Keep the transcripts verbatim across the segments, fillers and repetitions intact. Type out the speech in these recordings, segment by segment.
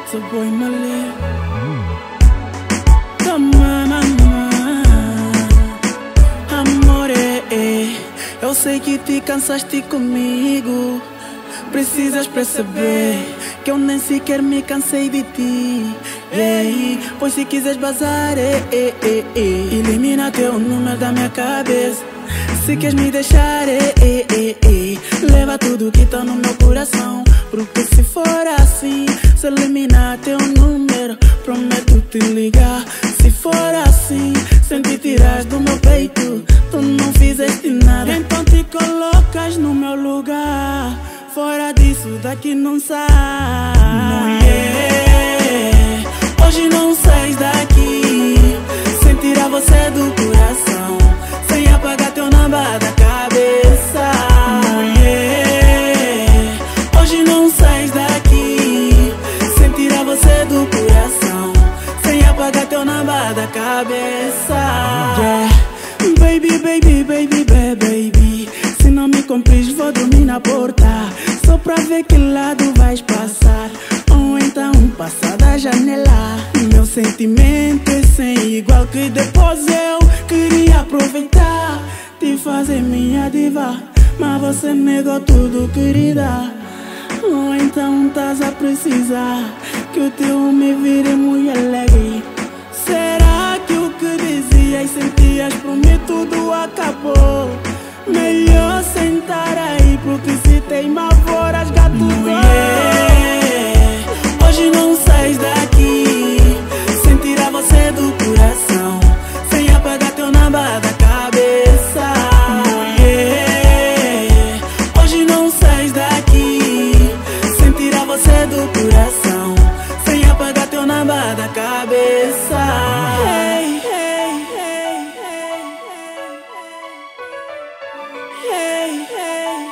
So boy Malê, Tamana, amore, eu sei que te cansaste comigo. Precisas perceber que eu nem sequer me cansei de ti. Ei, pois se quiseres bazar, ei, ei, ei, ei, elimina teu número da minha cabeça. Se queres me deixar, ei, ei, ei, ei, leva tudo que tá no meu coração. Porque se for assim, se eliminar teu número, prometo te ligar. Se for assim, sem te tirar do meu peito, tu não fizeste nada. Então te colocas no meu lugar. Fora disso, daqui não sai. Mulher, hoje não sais daqui sem tirar você do coração, sem apagar teu namba da cabeça. Mulher, hoje não sais daqui sem tirar você do coração, sem apagar teu namba da cabeça. Yeah. Baby, baby, baby, baby, baby, se não me cumpris vou dormir na porta, só pra ver que lado vais passar, ou então passar da janela. Meu sentimento é sem igual, que depois eu queria aproveitar, te fazer minha diva, mas você negou tudo, querida. Ou então estás a precisar que o teu me vire mulher alegre. Será que o que dizias, sentias por mim tudo acabou? Melhor sentar aí, porque se teimar for rasgar tudo. Mulher, hoje não sais daqui sem tirar você do coração, sem apagar teu namba da cabeça. Mulher, hoje não sais daqui sem tirar você do coração, sem apagar teu namba da cabeça. Hey, hey, hey, hey, hey,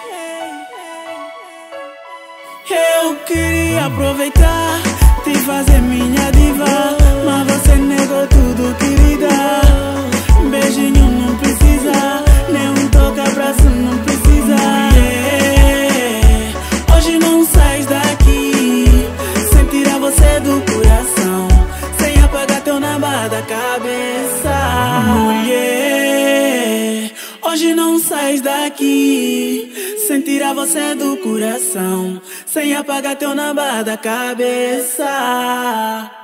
hey. Eu queria aproveitar, te fazer minha diva, mas você negou tudo, querida. Beijinho não precisa, nem um toca-abraço não precisa. Yeah. Hoje não sais daqui sem tirar você do coração, sem apagar teu namba da cabeça. Mulher, hoje não sais daqui sem tirar você do coração, sem apagar teu namba da cabeça.